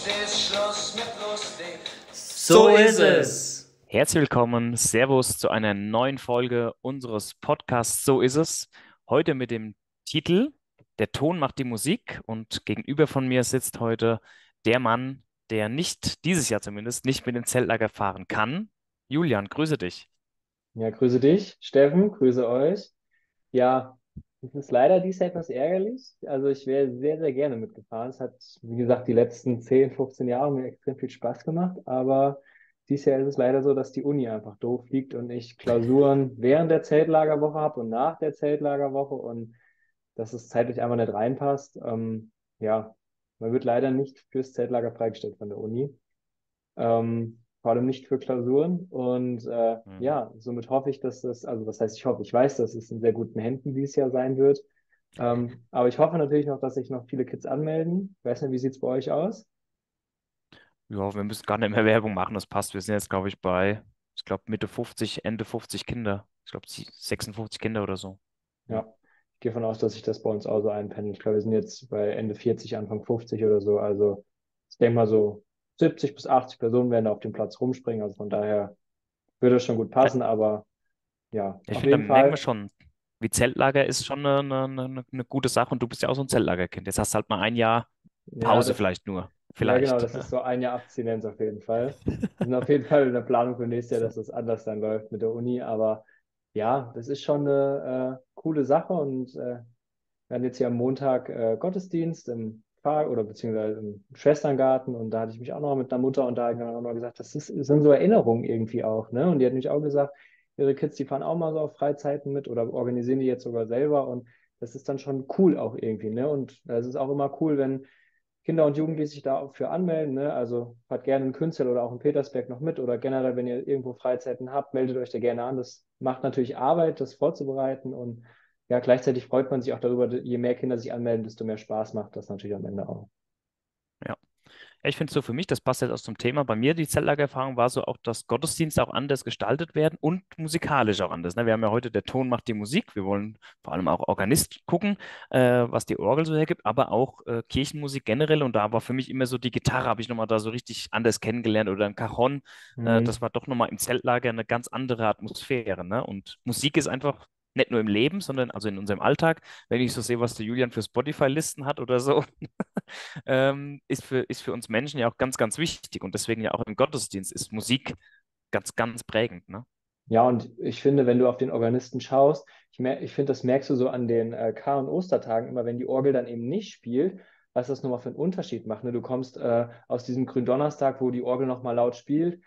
ist Schluss mit lustig. So ist es. Herzlich willkommen, Servus zu einer neuen Folge unseres Podcasts So ist es. Heute mit dem Titel Der Ton macht die Musik und gegenüber von mir sitzt heute der Mann, der nicht, dieses Jahr zumindest, nicht mit dem Zeltlager fahren kann. Julian, grüße dich. Ja, grüße dich, Steffen, grüße euch. Ja, es ist leider dies Jahr etwas ärgerlich. Also ich wäre sehr, sehr gerne mitgefahren. Es hat, wie gesagt, die letzten 10, 15 Jahre mir extrem viel Spaß gemacht. Aber dieses Jahr ist es leider so, dass die Uni einfach doof liegt und ich Klausuren während der Zeltlagerwoche habe und nach der Zeltlagerwoche und dass es zeitlich einfach nicht reinpasst. Ja, man wird leider nicht fürs Zeltlager freigestellt von der Uni. Vor allem nicht für Klausuren. Und Mhm. ja, somit hoffe ich, dass das, also was heißt ich hoffe, ich weiß, dass es in sehr guten Händen dieses Jahr sein wird. Aber ich hoffe natürlich noch, dass sich noch viele Kids anmelden. Ich weiß nicht, wie sieht es bei euch aus? Ja, wir müssen gar nicht mehr Werbung machen, das passt. Wir sind jetzt, glaube ich, bei, ich glaube, Mitte 50, Ende 50 Kinder. Ich glaube, 56 Kinder oder so. Ja. Ja, ich gehe davon aus, dass sich das bei uns auch so einpendelt. Ich glaube, wir sind jetzt bei Ende 40, Anfang 50 oder so. Also ich denke mal so 70 bis 80 Personen werden da auf dem Platz rumspringen. Also von daher würde es schon gut passen. Aber ja, Ich auf finde, da jeden merkt man Fall. schon, wie Zeltlager ist schon eine gute Sache und du bist ja auch so ein Zeltlagerkind. Jetzt hast du halt mal ein Jahr Ja, Pause das, vielleicht nur. Ja, genau, Vielleicht. das ist so ein Jahr Abstinenz auf jeden Fall. Wir sind auf jeden Fall in der Planung für nächstes Jahr, dass das anders dann läuft mit der Uni. Aber ja, das ist schon eine coole Sache und wir hatten jetzt hier am Montag Gottesdienst im oder beziehungsweise im Schwesterngarten und da hatte ich mich auch noch mit einer Mutter unterhalten und auch noch gesagt, sind so Erinnerungen irgendwie auch, ne? Und die hat mich auch gesagt, ihre Kids, die fahren auch mal so auf Freizeiten mit oder organisieren die jetzt sogar selber und das ist dann schon cool auch irgendwie, ne? Und es ist auch immer cool, wenn Kinder und Jugendliche sich dafür anmelden, ne? Also fahrt gerne in Künzell oder auch in Petersberg noch mit oder generell, wenn ihr irgendwo Freizeiten habt, meldet euch da gerne an. Das macht natürlich Arbeit, das vorzubereiten und ja, gleichzeitig freut man sich auch darüber, je mehr Kinder sich anmelden, desto mehr Spaß macht das natürlich am Ende auch. Ja. Ja, ich finde so für mich, das passt jetzt auch zum Thema. Bei mir, die Zeltlagererfahrung war so auch, dass Gottesdienste auch anders gestaltet werden und musikalisch auch anders. Ne? Wir haben ja heute, der Ton macht die Musik. Wir wollen vor allem auch Organist gucken, was die Orgel so hergibt, aber auch Kirchenmusik generell. Und da war für mich immer so die Gitarre, habe ich nochmal da so richtig anders kennengelernt oder ein Cajon. Das Mhm. war doch nochmal im Zeltlager eine ganz andere Atmosphäre. Ne? Und Musik ist einfach nicht nur im Leben, sondern also in unserem Alltag. Wenn ich so sehe, was der Julian für Spotify-Listen hat oder so, ist für uns Menschen ja auch ganz, ganz wichtig. Und deswegen ja auch im Gottesdienst ist Musik ganz, ganz prägend, ne? Ja, und ich finde, wenn du auf den Organisten schaust, ich finde, das merkst du so an den Kar- und Ostertagen immer, wenn die Orgel dann eben nicht spielt, was das nochmal für einen Unterschied macht. Ne? Du kommst aus diesem Gründonnerstag, wo die Orgel nochmal laut spielt,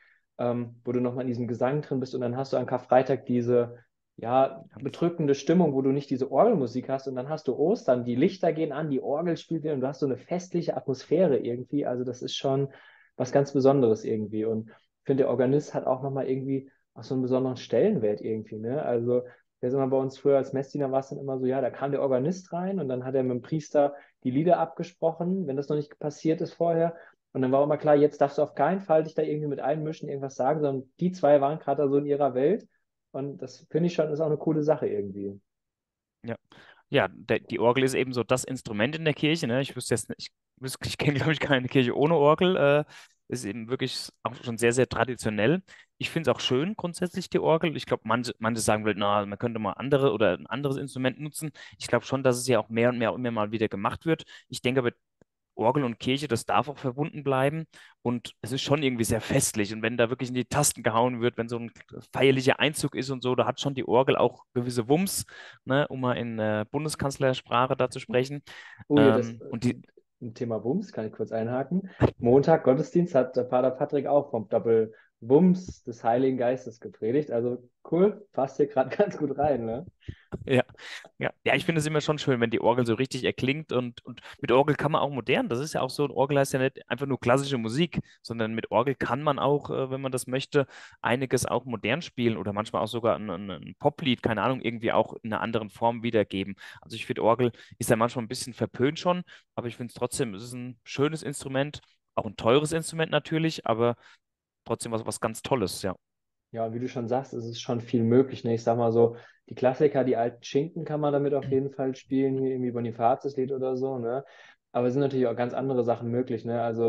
wo du nochmal in diesem Gesang drin bist und dann hast du an Karfreitag diese, ja, bedrückende Stimmung, wo du nicht diese Orgelmusik hast und dann hast du Ostern, die Lichter gehen an, die Orgel spielt wieder und du hast so eine festliche Atmosphäre irgendwie. Also das ist schon was ganz Besonderes irgendwie und ich finde, der Organist hat auch nochmal irgendwie auch so einen besonderen Stellenwert irgendwie, ne? Also, der ist immer bei uns früher als Messdiener war es dann immer so, ja, da kam der Organist rein und dann hat er mit dem Priester die Lieder abgesprochen, wenn das noch nicht passiert ist vorher. Und dann war auch immer klar, jetzt darfst du auf keinen Fall dich da irgendwie mit einmischen, irgendwas sagen, sondern die zwei waren gerade da so in ihrer Welt. Und das finde ich schon, ist auch eine coole Sache irgendwie. Ja. Ja, die Orgel ist eben so das Instrument in der Kirche, ne? Ich wüsste jetzt nicht, ich kenne, glaube ich, keine Kirche ohne Orgel. Ist eben wirklich auch schon sehr, sehr traditionell. Ich finde es auch schön, grundsätzlich, die Orgel. Ich glaube, manche sagen, na, man könnte mal andere oder ein anderes Instrument nutzen. Ich glaube schon, dass es ja auch mehr und mehr immer mal wieder gemacht wird. Ich denke aber, Orgel und Kirche, das darf auch verbunden bleiben. Und es ist schon irgendwie sehr festlich. Und wenn da wirklich in die Tasten gehauen wird, wenn so ein feierlicher Einzug ist und so, da hat schon die Orgel auch gewisse Wumms, ne, um mal in Bundeskanzlersprache da zu sprechen. Oh ja, das Und die, ein Thema Wumms, kann ich kurz einhaken. Montag Gottesdienst hat der Pater Patrick auch vom Doppel-Wumms des Heiligen Geistes gepredigt. Also cool, passt hier gerade ganz gut rein, ne? Ja, ja, ich finde es immer schon schön, wenn die Orgel so richtig erklingt und mit Orgel kann man auch modern. Das ist ja auch so, ein Orgel heißt ja nicht einfach nur klassische Musik, sondern mit Orgel kann man auch, wenn man das möchte, einiges auch modern spielen oder manchmal auch sogar ein Poplied, keine Ahnung, irgendwie auch in einer anderen Form wiedergeben. Also ich finde, Orgel ist ja manchmal ein bisschen verpönt schon, aber ich finde es trotzdem, es ist ein schönes Instrument, auch ein teures Instrument natürlich, aber trotzdem was ganz Tolles, ja. Ja, wie du schon sagst, es ist schon viel möglich. Ne? Ich sag mal so, die Klassiker, die alten Schinken kann man damit auf jeden Fall spielen, hier irgendwie Bonifatiuslied oder so, ne? Aber es sind natürlich auch ganz andere Sachen möglich, ne? Also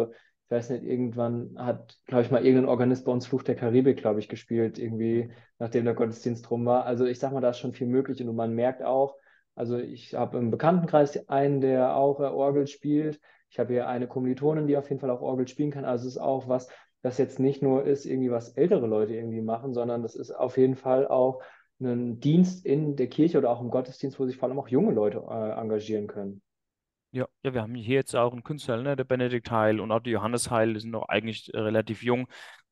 Ich weiß nicht, irgendwann hat, glaube ich, mal irgendein Organist bei uns Fluch der Karibik, glaube ich, gespielt, irgendwie, nachdem der Gottesdienst rum war. Also ich sag mal, da ist schon viel möglich und man merkt auch, also ich habe im Bekanntenkreis einen, der auch Orgel spielt. Ich habe hier eine Kommilitonin, die auf jeden Fall auch Orgel spielen kann. Also es ist auch was, das jetzt nicht nur ist, irgendwie was ältere Leute irgendwie machen, sondern das ist auf jeden Fall auch ein Dienst in der Kirche oder auch im Gottesdienst, wo sich vor allem auch junge Leute engagieren können. Ja, ja, wir haben hier jetzt auch einen Künstler, ne, der Benedikt Heil und auch der Johannes Heil, die sind noch eigentlich relativ jung.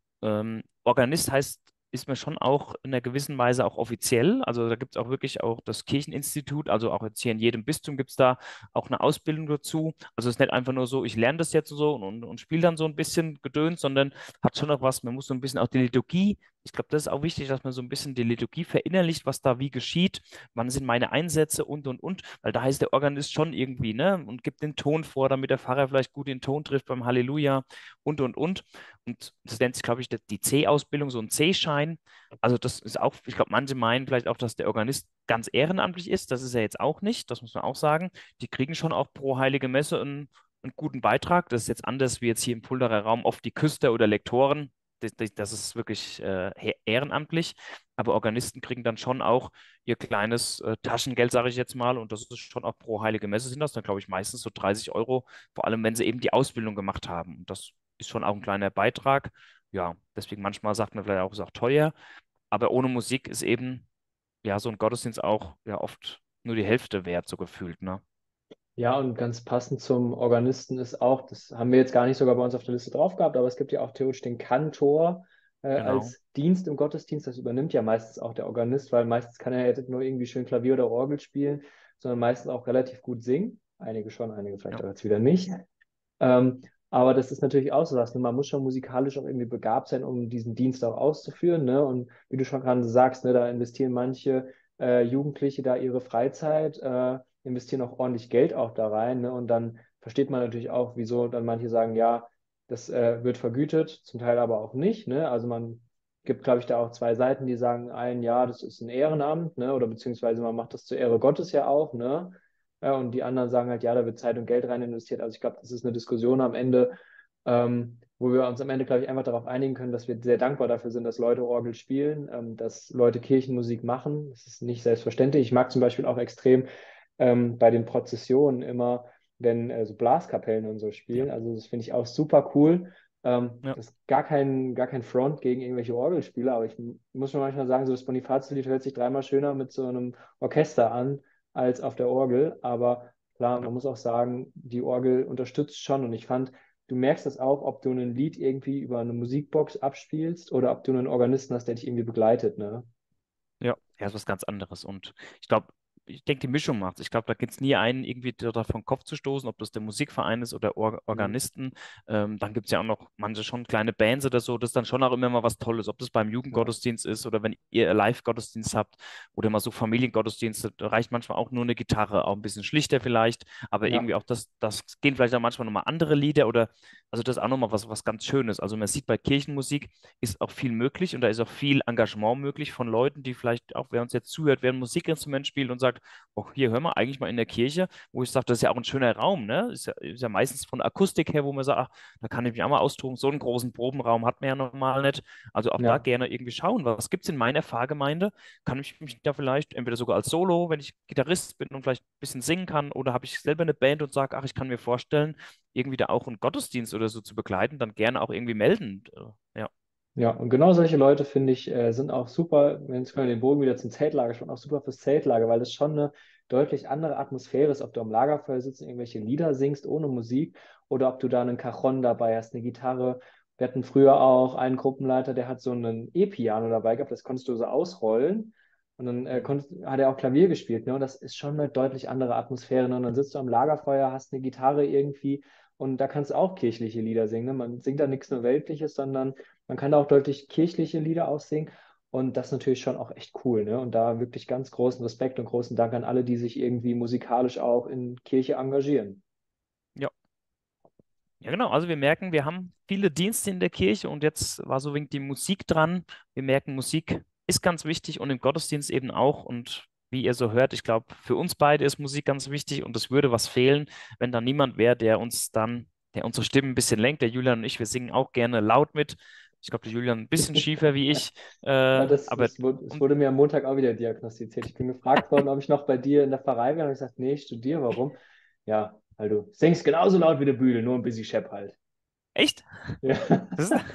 Organist heißt, ist mir schon auch in einer gewissen Weise auch offiziell. Also da gibt es auch wirklich auch das Kircheninstitut, also auch jetzt hier in jedem Bistum gibt es da auch eine Ausbildung dazu. Also es ist nicht einfach nur so, ich lerne das jetzt so und spiele dann so ein bisschen Gedöns, sondern hat schon noch was, man muss so ein bisschen auch die Liturgie, ich glaube, das ist auch wichtig, dass man so ein bisschen die Liturgie verinnerlicht, was da wie geschieht, wann sind meine Einsätze und, weil da heißt der Organist schon irgendwie, ne, und gibt den Ton vor, damit der Pfarrer vielleicht gut den Ton trifft beim Halleluja und. Und das nennt sich, glaube ich, die C-Ausbildung, so ein C-Schein. Also das ist auch, ich glaube, manche meinen vielleicht auch, dass der Organist ganz ehrenamtlich ist. Das ist er jetzt auch nicht, das muss man auch sagen. Die kriegen schon auch pro Heilige Messe einen guten Beitrag. Das ist jetzt anders wie jetzt hier im Fuldaer Raum oft die Küster oder Lektoren. Das ist wirklich ehrenamtlich. Aber Organisten kriegen dann schon auch ihr kleines Taschengeld, sage ich jetzt mal. Und das ist schon auch pro Heilige Messe sind das dann, glaube ich, meistens so 30 Euro, vor allem wenn sie eben die Ausbildung gemacht haben. Und das ist schon auch ein kleiner Beitrag. Ja, deswegen manchmal sagt man vielleicht auch, ist auch teuer. Aber ohne Musik ist eben, ja, so ein Gottesdienst auch ja oft nur die Hälfte wert, so gefühlt, ne? Ja, und ganz passend zum Organisten ist auch, das haben wir jetzt gar nicht sogar bei uns auf der Liste drauf gehabt, aber es gibt ja auch theoretisch den Kantor Genau. als Dienst im Gottesdienst. Das übernimmt ja meistens auch der Organist, weil meistens kann er ja nicht nur irgendwie schön Klavier oder Orgel spielen, sondern meistens auch relativ gut singen. Einige schon, einige vielleicht Ja, auch jetzt wieder nicht. Ähm, aber das ist natürlich auch so was. Ne? Man muss schon musikalisch auch irgendwie begabt sein, um diesen Dienst auch auszuführen. Ne? Und wie du schon gerade sagst, ne, da investieren manche Jugendliche da ihre Freizeit, investieren auch ordentlich Geld auch da rein. Ne? Und dann versteht man natürlich auch, wieso dann manche sagen, ja, das wird vergütet, zum Teil aber auch nicht. Ne? Also man gibt, glaube ich, da auch zwei Seiten, die sagen, ein, ja, das ist ein Ehrenamt, ne? Oder beziehungsweise man macht das zur Ehre Gottes ja auch, ne? Ja, und die anderen sagen halt, ja, da wird Zeit und Geld rein investiert. Also ich glaube, das ist eine Diskussion am Ende, wo wir uns am Ende, glaube ich, einfach darauf einigen können, dass wir sehr dankbar dafür sind, dass Leute Orgel spielen, dass Leute Kirchenmusik machen. Das ist nicht selbstverständlich. Ich mag zum Beispiel auch extrem bei den Prozessionen immer, wenn so Blaskapellen und so ja, spielen. Also das finde ich auch super cool. ja, Das ist gar kein Front gegen irgendwelche Orgelspieler, aber ich muss schon manchmal sagen, so das Bonifatiuslied hört sich dreimal schöner mit so einem Orchester an als auf der Orgel. Aber klar, ja. man muss auch sagen, die Orgel unterstützt schon. Und ich fand, du merkst das auch, ob du ein Lied irgendwie über eine Musikbox abspielst oder ob du einen Organisten hast, der dich irgendwie begleitet, ne? Ja, ja, ist was ganz anderes. Und ich glaube, ich denke, die Mischung macht's. Ich glaube, da gibt es nie einen, irgendwie da vom Kopf zu stoßen, ob das der Musikverein ist oder Mhm. Organisten. Dann gibt es ja auch noch manche schon kleine Bands oder so. Das ist dann schon auch immer mal was Tolles, ob das beim Ja, Jugendgottesdienst ist oder wenn ihr Live-Gottesdienst habt oder mal so Familiengottesdienste, da reicht manchmal auch nur eine Gitarre, auch ein bisschen schlichter vielleicht, aber ja, irgendwie auch das gehen vielleicht auch manchmal nochmal andere Lieder oder, also das ist auch nochmal was ganz Schönes. Also man sieht bei Kirchenmusik, ist auch viel möglich und da ist auch viel Engagement möglich von Leuten, die vielleicht auch, wer uns jetzt zuhört, wer ein Musikinstrument spielt und sagt, oh, hier hör mal, eigentlich mal in der Kirche, wo ich sage, das ist ja auch ein schöner Raum, ne? Ist ja meistens von der Akustik her, wo man sagt, ach, da kann ich mich auch mal austoben. So einen großen Probenraum hat man ja normal nicht. Also auch da ja. gerne irgendwie schauen, was gibt es in meiner Pfarrgemeinde? Kann ich mich da vielleicht entweder sogar als Solo, wenn ich Gitarrist bin und vielleicht ein bisschen singen kann, oder habe ich selber eine Band und sage, ach, ich kann mir vorstellen, irgendwie da auch einen Gottesdienst oder so zu begleiten, dann gerne auch irgendwie melden. Ja, Ja, und genau solche Leute, finde ich, sind auch super, wenn jetzt können wir den Bogen wieder zum Zeltlager spannen, auch super fürs Zeltlager, weil das schon eine deutlich andere Atmosphäre ist, ob du am Lagerfeuer sitzt und irgendwelche Lieder singst ohne Musik oder ob du da einen Cajon dabei hast, eine Gitarre. Wir hatten früher auch einen Gruppenleiter, der hat so einen E-Piano dabei gehabt, das konntest du so ausrollen und dann mhm. hat er auch Klavier gespielt, ne? Und das ist schon eine deutlich andere Atmosphäre, ne? Und dann sitzt du am Lagerfeuer, hast eine Gitarre irgendwie und da kannst du auch kirchliche Lieder singen, ne? Man singt da nichts nur Weltliches, sondern man kann da auch deutlich kirchliche Lieder aussingen und das ist natürlich schon auch echt cool, ne? Und da wirklich ganz großen Respekt und großen Dank an alle, die sich irgendwie musikalisch auch in Kirche engagieren. Ja. Ja, genau. Also wir merken, wir haben viele Dienste in der Kirche und jetzt war so wenig die Musik dran. Wir merken, Musik ist ganz wichtig und im Gottesdienst eben auch. Und wie ihr so hört, ich glaube, für uns beide ist Musik ganz wichtig und es würde was fehlen, wenn da niemand wäre, der uns dann der unsere Stimmen ein bisschen lenkt. Der Julian und ich, wir singen auch gerne laut mit. Ich glaube, der Julian ein bisschen schiefer wie ich, Ja, aber es und, wurde mir am Montag auch wieder diagnostiziert. Ich bin gefragt worden, ob ich noch bei dir in der Pfarrei wäre. Und ich gesagt, nee, ich studiere. Warum? Ja, weil du singst genauso laut wie der Bühne, nur ein bisschen schepp halt. echt? Ja. Das ist,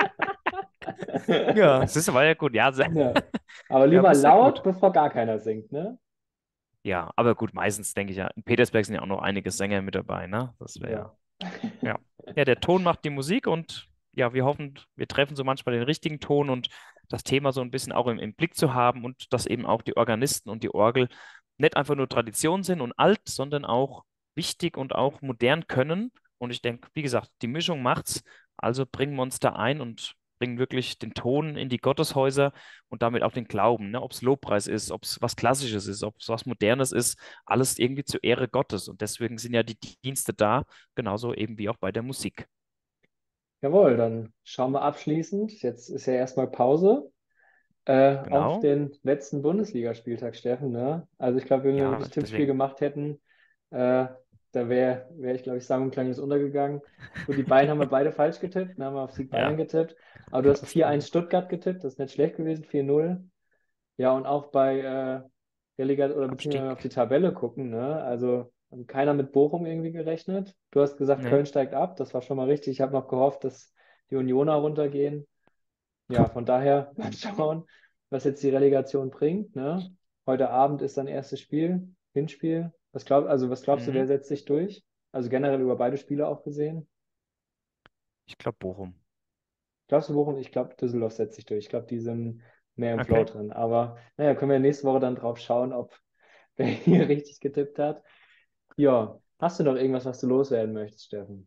ja, das war ja gut. Ja, Ja. Aber ja, lieber bist ja laut, gut. bevor gar keiner singt, ne? Ja, aber gut, meistens denke ich ja, in Petersberg sind ja auch noch einige Sänger mit dabei, ne? Das wäre Ja. ja. Ja. Ja, der Ton macht die Musik und ja, wir hoffen, wir treffen so manchmal den richtigen Ton und das Thema so ein bisschen auch im Blick zu haben und dass eben auch die Organisten und die Orgel nicht einfach nur Tradition sind und alt, sondern auch wichtig und auch modern können. Und ich denke, wie gesagt, die Mischung macht's. Also bringen wir uns da ein und bringen wirklich den Ton in die Gotteshäuser und damit auch den Glauben, ne? Ob es Lobpreis ist, ob es was Klassisches ist, ob es was Modernes ist, alles irgendwie zur Ehre Gottes. Und deswegen sind ja die Dienste da. Genauso eben wie auch bei der Musik. Jawohl, dann schauen wir abschließend. Jetzt ist ja erstmal Pause. Auf Genau. den letzten Bundesligaspieltag, Steffen, ne? Also ich glaube, wenn wir Ja, das Tippspiel deswegen. gemacht hätten, da wär ich, glaube ich, sang- und klanglos untergegangen. Gut, die Bayern haben wir beide falsch getippt, dann haben wir auf Sieg Bayern Ja, getippt. Aber du hast das war 4-1 Stuttgart getippt, das ist nicht schlecht gewesen, 4-0. Ja, und auch bei Relegation oder beziehungsweise auf Abstieg. die Tabelle gucken, ne? Also hat keiner mit Bochum irgendwie gerechnet. Du hast gesagt, Nee. Köln steigt ab, das war schon mal richtig. Ich habe noch gehofft, dass die Unioner runtergehen. Ja, von daher mal schauen, was jetzt die Relegation bringt, ne? Heute Abend ist dann erstes Spiel, Hinspiel. Was glaubst du, Mhm. wer setzt sich durch? Also generell über beide Spiele auch gesehen. Ich glaube Bochum. Glaubst du, Bochum? Ich glaube, Düsseldorf setzt sich durch. Ich glaube, die sind mehr im Flow Okay. drin. Aber naja, können wir nächste Woche dann drauf schauen, ob wer hier richtig getippt hat. Ja, hast du noch irgendwas, was du loswerden möchtest, Steffen?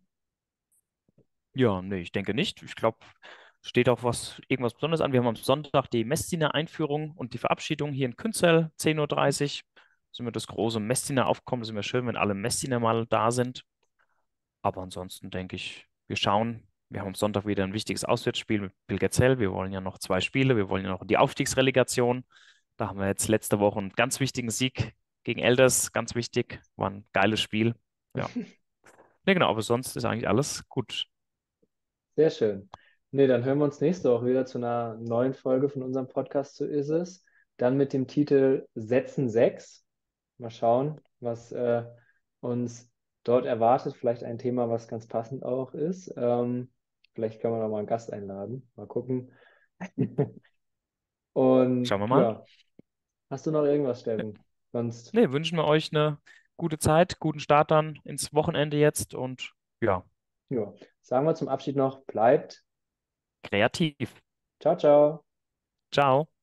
Ja, nee, ich denke nicht. Ich glaube, steht auch irgendwas Besonderes an. Wir haben am Sonntag die Messdiener-Einführung und die Verabschiedung hier in Künzell, 10:30 Uhr. Sind wir das große Messdiener-Aufkommen. Sind wir schön, wenn alle Messdiener mal da sind. Aber ansonsten denke ich, wir schauen. Wir haben am Sonntag wieder ein wichtiges Auswärtsspiel mit Pilgerzell. Wir wollen ja noch zwei Spiele. Wir wollen ja noch in die Aufstiegsrelegation. Da haben wir jetzt letzte Woche einen ganz wichtigen Sieg gegen Elders. Ganz wichtig. War ein geiles Spiel. Ja. Ne, genau. Aber sonst ist eigentlich alles gut. Sehr schön. Nee, dann hören wir uns nächste Woche wieder zu einer neuen Folge von unserem Podcast So ist es. Dann mit dem Titel Sätzen 6. Mal schauen, was uns dort erwartet. Vielleicht ein Thema, was ganz passend auch ist. Vielleicht können wir noch mal einen Gast einladen. Mal gucken. Und Schauen wir mal. ja, hast du noch irgendwas, Steffen? Sonst, Ne, wünschen wir euch eine gute Zeit, guten Start dann ins Wochenende jetzt und ja, ja, sagen wir zum Abschied noch, bleibt. kreativ. Ciao, ciao. Ciao.